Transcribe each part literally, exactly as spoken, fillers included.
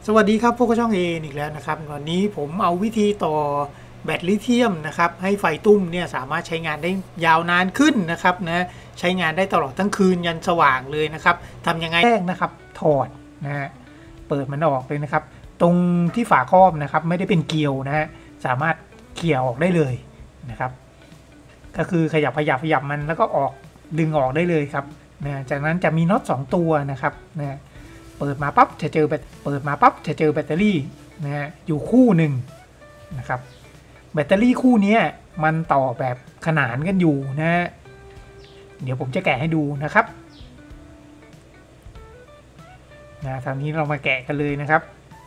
สวัสดีครับพวกช่องเออีกแล้วนะครับวันนี้ผมเอาวิธีต่อแบตลิเธียมนะครับให้ไฟตุ้มเนี่ยสามารถใช้งานได้ยาวนานขึ้นนะครับนะใช้งานได้ตลอดทั้งคืนยันสว่างเลยนะครับทำยังไงแรกนะครับถอดนะฮะเปิดมันออกเลยนะครับตรงที่ฝาครอบนะครับไม่ได้เป็นเกลียวนะฮะสามารถเขี่ยออกได้เลยนะครับก็คือขยับขยับขยับมันแล้วก็ออกดึงออกได้เลยครับนะจากนั้นจะมีน็อตสองตัวนะครับนะเปิดมาปั๊บจะเจอแบตเปิดมาปั๊บจะเจอแบตเตอรี่นะฮะอยู่คู่หนึ่งนะครับแบตเตอรี่คู่นี้มันต่อแบบขนานกันอยู่นะฮะเดี๋ยวผมจะแกะให้ดูนะครับนะทางนี้เรามาแกะกันเลยนะครับ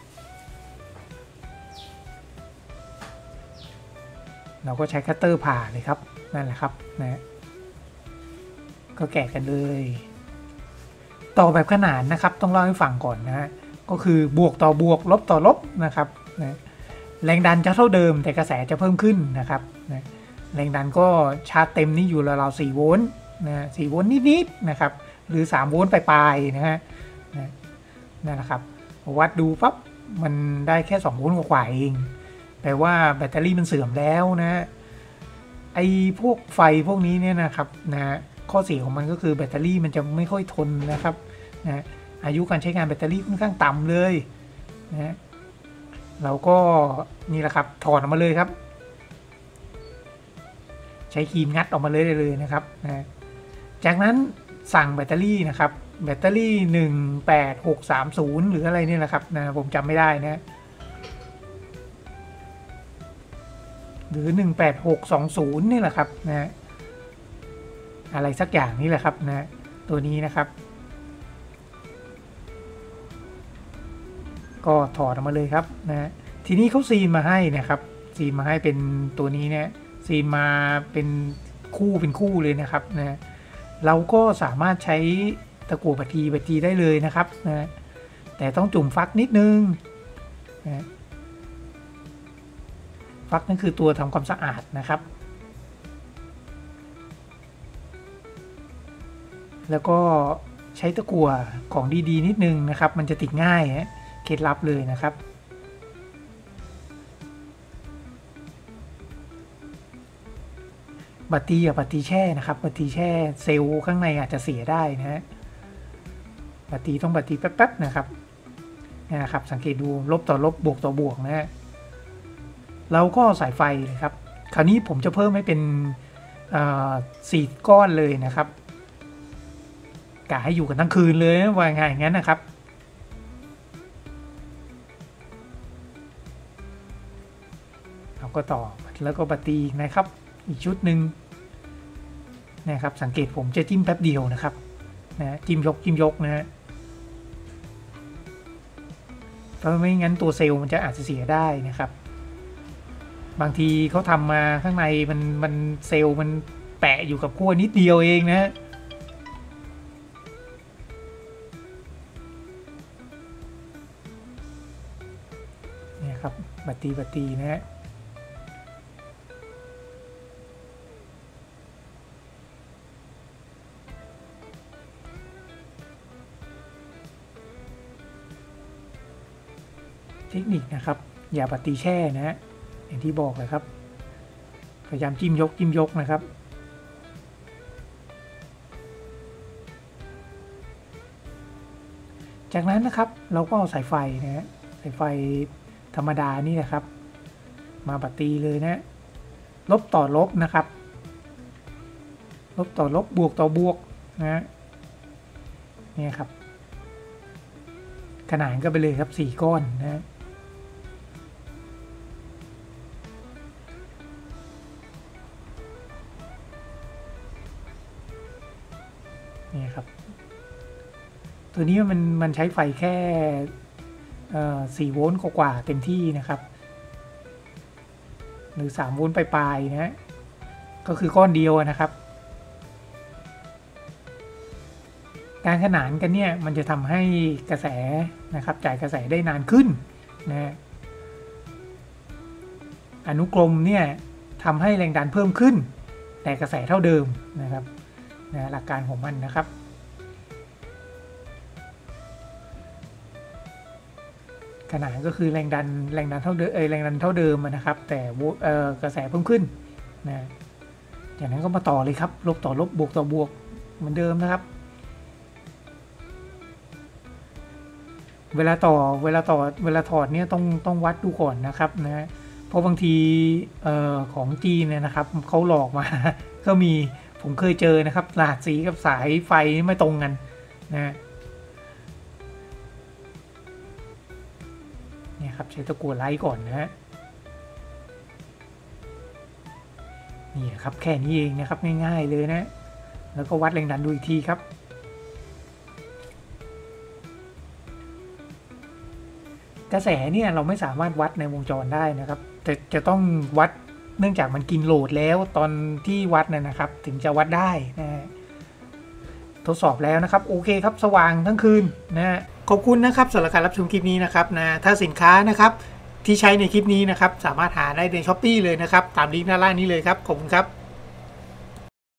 เราก็ใช้คัตเตอร์ผ่าเลยครับนั่นแหละครับนะก็แกะกันเลยต่อแบบขนานนะครับต้องเล่าให้ฟังก่อนนะฮะก็คือบวกต่อบวกลบต่อลบนะครับนะแรงดันจะเท่าเดิมแต่กระแสจะเพิ่มขึ้นนะครับนะแรงดันก็ชาร์จเต็มนี่อยู่ราวๆสี่โวลต์นะสี่โวลต์นิดๆนะครับหรือสามโวลต์ปลายๆนะฮะนั่นแหละครับวัดดูปั๊บมันได้แค่สองโวลต์กว่าเองแปลว่าแบตเตอรี่มันเสื่อมแล้วนะไอ้พวกไฟพวกนี้เนี่ยนะครับนะข้อเสียของมันก็คือแบตเตอรี่มันจะไม่ค่อยทนนะครับนะอายุการใช้งานแบตเตอรี่ค่อนข้างต่ำเลยนะเราก็นี่แหละครับถอดออกมาเลยครับใช้ครีมงัดออกมาเลยเลยนะครับนะจากนั้นสั่งแบตเตอรี่นะครับแบตเตอรี่หนึ่งแปดหกสามศูนย์หรืออะไรนี่แหละครับนะผมจำไม่ได้นะหรือหนึ่งแปดหกสองศูนย์นี่แหละครับนะอะไรสักอย่างนี่แหละครับนะตัวนี้นะครับก็ถอดออกมาเลยครับนะทีนี้เขาซีนมาให้นะครับซีนมาให้เป็นตัวนี้เนี่ยซีนมาเป็นคู่เป็นคู่เลยนะครับนะเราก็สามารถใช้ตะกั่วบัตทีบัตทีได้เลยนะครับนะแต่ต้องจุ่มฟักนิดนึงนะฟักนั่นคือตัวทำความสะอาดนะครับแล้วก็ใช้ตะกั่วของดีๆนิดนึงนะครับมันจะติดง่ายฮะเคล็ดลับเลยนะครับบัตตีกับบัตตีแช่นะครับบัตตีแช่เซลล์ข้างในอาจจะเสียได้นะฮะบัตตีต้องบัตตีแป๊บๆนะครับนะครับสังเกตดูลบต่อลบบวกต่อบวกนะฮะเราก็สายไฟเลยครับคราวนี้ผมจะเพิ่มให้เป็นสี่ก้อนเลยนะครับกะให้อยู่กันทั้งคืนเลยว่าไงอย่างนั้นนะครับเราก็ต่อแล้วก็บัตตีนะครับอีกชุดหนึ่งนะครับสังเกตผมจะจิ้มแป๊บเดียวนะครับนะจิ้มยกจิ้มยกนะฮะเพราะไม่งั้นตัวเซลล์มันจะอาจจะเสียได้นะครับบางทีเขาทำมาข้างในมันมันเซลล์มันแปะอยู่กับขั้วนิดเดียวเองนะเนี่ยครับบัตตีบัตตีนะฮะเทคนิคนะครับอย่าบัตตีแช่นะฮะอย่างที่บอกเลยครับพยายามจิ้มยกจิ้มยกนะครับจากนั้นนะครับเราก็เอาสายไฟนะฮะสายไฟธรรมดานี่นะครับมาบัตตีเลยนะลบต่อลบนะครับลบต่อลบบวกต่อบวกนะนี่ครับขนานก็ไปเลยครับสี่ก้อนนะนี่ครับตัวนี้มันมันใช้ไฟแค่สี่โวลต์กว่าเต็มที่นะครับหรือสามโวลต์ปลายๆนะก็คือก้อนเดียวนะครับการขนานกันเนี่ยมันจะทำให้กระแสนะครับจ่ายกระแสได้นานขึ้นนะอนุกรมเนี่ยทำให้แรงดันเพิ่มขึ้นแต่กระแสเท่าเดิมนะครับนะหลักการของมันนะครับ กขนานก็คือแรงดันแรงดันเท่าเดิมเออแรงดันเท่าเดิมนะครับแต่เอ่อกระแสเพิ่มขึ้นนะจากนั้นก็มาต่อเลยครับลบต่อลบบวกต่อบวกเหมือนเดิมนะครับเวลาต่อเวลาต่อเวลาถอดเนี่ยต้องต้องวัดดูก่อนนะครับนะเพราะบางทีเอ่อของจีนเนี่ยนะครับเขาหลอกมาก็มีผมเคยเจอนะครับรหัสสีกับสายไฟไม่ตรงกันนะเนี่ยครับใช้ตะกั่วไลท์ก่อนนะฮะนี่ครับแค่นี้เองนะครับง่ายๆเลยนะแล้วก็วัดแรงดันดูอีกทีครับกระแสเนี่ยเราไม่สามารถวัดในวงจรได้นะครับแต่จะต้องวัดเนื่องจากมันกินโหลดแล้วตอนที่วัดเนี่ยนะครับถึงจะวัดได้นะทดสอบแล้วนะครับโอเคครับสว่างทั้งคืนนะขอบคุณนะครับสำหรับการรับชมคลิปนี้นะครับนะถ้าสินค้านะครับที่ใช้ในคลิปนี้นะครับสามารถหาได้ใน ช้อปปี้ เลยนะครับตามลิงก์ด้านล่างนี้เลยครับขอบคุณครับ